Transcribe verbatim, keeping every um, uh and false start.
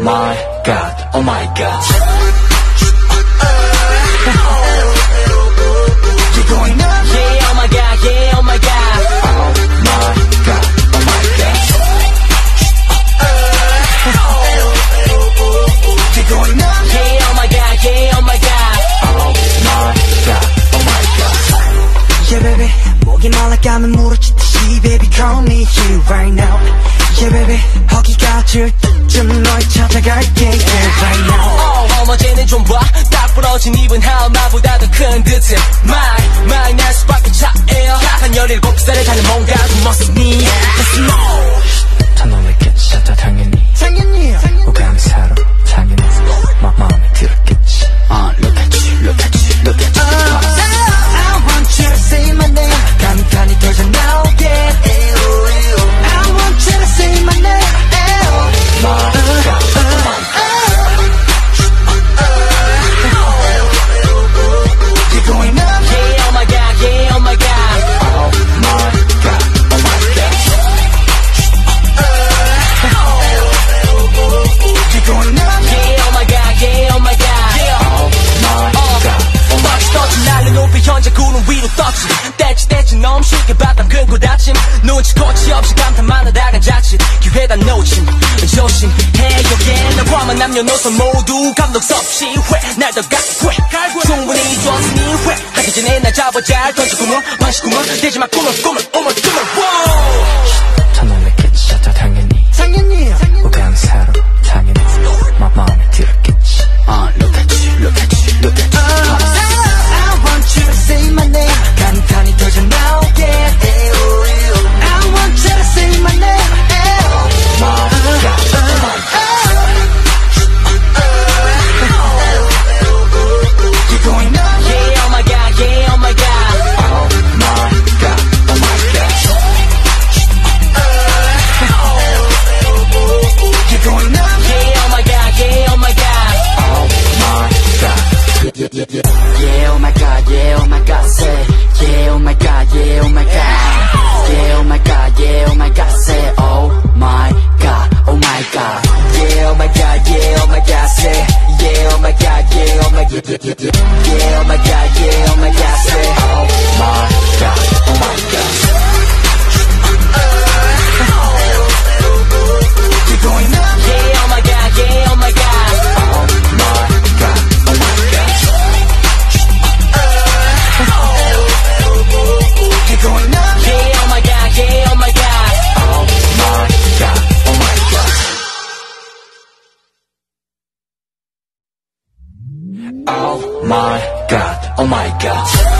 my god, oh my god. You're going up, yeah, oh my god, yeah, oh my god. Oh my god, oh my god. You're going up, yeah, oh my god, yeah, oh my god. Oh my god, oh my god. Yeah baby, 목이 말라가면 물어치듯이 baby call me here right now. Yeah baby, 허기가 질 때쯤 널 찾아갈게 yeah right now. Oh, 어머제는 좀 봐, 딱 부러진 입은 하마보다 더 큰 듯해. My, my 날 수밖에 차에요. 한 열일곱 살에 사는 뭔가 그 모습이 Let's know. 더 놀랬겠지, 다 당연히 당연히 오감이 살아, 당연히 마, 마음에 들었겠지. uh, Look at you, look at you, look at you. uh, I want you to say my name. 간간히 터져 나오게 I want you to say my name. My God, my God. You're going up, yeah, oh my God, yeah, oh my God. Oh my God, oh my God. You're going up, yeah, oh my God, yeah, oh my God. Oh my God, oh my God. 떠진 날은 높이 현재 구름 위로 떴지. 떼지 떼지 너무 쉽게 바닥 끊고 다짐. 눈치코치 없이 감탄만 하다가 자칫 기회다 놓침. 조심해 여기엔 나 포함한 남녀노소 모두 감독 없이 회 날 더 갈고 충분히 좋았으니 회 하기 전에 날 잡아 잘 던져 구멍 방식 구멍 대지 마 꿈을 꿈을 꿈을 꿈을 더 놀랬겠지 다 당연히 당연히 오감이 살아 당연히 마, 마음에 들었겠지. uh, Look at you, look at you, look at you. uh, I want you to say my name. 간단히 터져 나오게 I want you to say my name. My God, oh my God. You're going up, yeah, oh my God, yeah, oh my God. Oh my God, oh my God. You're going up, yeah, oh my God, yeah, oh my God. Oh my God. Yeah, yeah, yeah. Yeah, oh my God, yeah, oh my God, say. Yeah, oh my God, yeah, oh my God. Yeah, oh my God, yeah, oh my God, say. Oh my God, oh my God. Yeah, oh my God, yeah, oh my God, say. Yeah, oh my God, yeah, oh my God. Yeah, oh my God, yeah, oh my God, say. Oh my God, oh my God. You're going up, yeah, oh my God, yeah, oh my God. Oh my God, oh my God. You're going up, yeah, oh my God, yeah, oh my God. Oh my God, oh my God. Oh my God, oh my God.